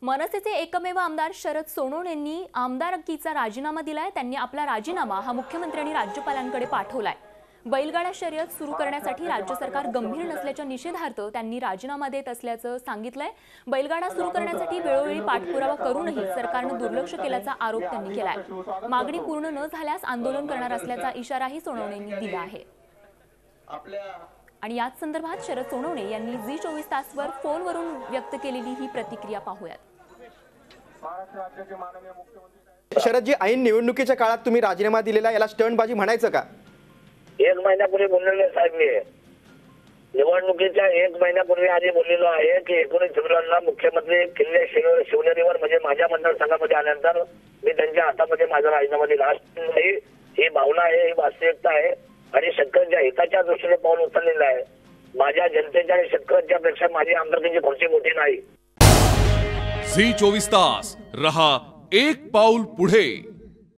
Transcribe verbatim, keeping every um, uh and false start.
मनसेचे एकमेव आमदार शरद सोनवणे यांनी आमदारकीचा राजीनामा दिलाय। त्यांनी आपला राजीनामा हा मुख्यमंत्री आणि राज्यपालांकडे पाठवलाय। बैलगाडा शर्यत सुरू करण्यासाठी राज्य सरकार गंभीर नसल्याच्या निषेधार्थ त्यांनी राजीनामा देत असल्याचं सांगितलंय। बैलगाडा सुरू करण्यासाठी वेळोवेळी पाठपुरावा करूनही सरकारने दुर्लक्ष केल्याचा आरोप त्यांनी केलाय। मागणी पूर्ण न झाल्यास आंदोलन करणार असल्याचा इशाराही सोनवणेंनी दिला आहे। आणि याच संदर्भात शरद सोनवणे यांनी झी चोवीस तासवर फोनवरून व्यक्त केलेली ही प्रतिक्रिया पाहूयात। शरद जी, ऐन निवडणुकीच्या काळात तुम्ही राजीनामा दिलेला, याला स्टंटबाजी म्हणायचं का? एक महिन्यापूर्वी बोललेले साहेब, मी निवडणुकीच्या एक महिन्यापूर्वी आधी बोललेलो आहे की एकोणीस फेब्रुवारीला मुख्यमंत्री किल्ले शिवनेरीवर म्हणजे माझ्या मतदारसंघामध्ये आल्यानंतर मी त्यांच्या हातामध्ये माझा राजीनामा दिला। ही भावना आहे, ही वास्तविकता आहे आणि शेतकऱ्यांच्या हिताच्या दृष्टीने पाऊल उचललेलं आहे। माझ्या जनतेच्या आणि शेतकऱ्यांच्या पेक्षा माझी आमदारकीची खुर्ची मोठी नाही। झी चोवीस तास रहा एक पाऊल पुढे।